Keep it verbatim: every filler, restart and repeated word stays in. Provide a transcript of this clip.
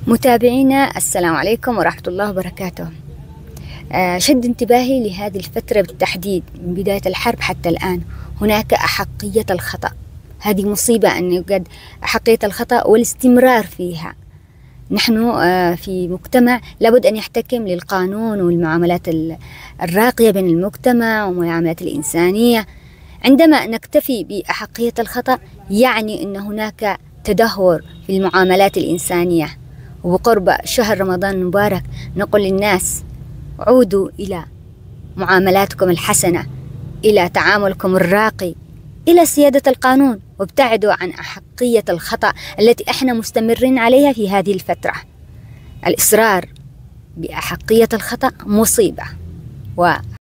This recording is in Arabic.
متابعينا السلام عليكم ورحمة الله وبركاته. آه، شد انتباهي لهذه الفترة بالتحديد من بداية الحرب حتى الآن هناك أحقية الخطأ. هذه مصيبة أن يوجد أحقية الخطأ والاستمرار فيها. نحن آه، في مجتمع لابد أن يحتكم للقانون والمعاملات الراقية بين المجتمع والمعاملات الإنسانية. عندما نكتفي بأحقية الخطأ يعني أن هناك تدهور في المعاملات الإنسانية. وبقرب شهر رمضان المبارك نقول للناس عودوا إلى معاملاتكم الحسنة، إلى تعاملكم الراقي، إلى سيادة القانون، وابتعدوا عن أحقية الخطأ التي احنا مستمرين عليها في هذه الفترة. الإصرار بأحقية الخطأ مصيبة. و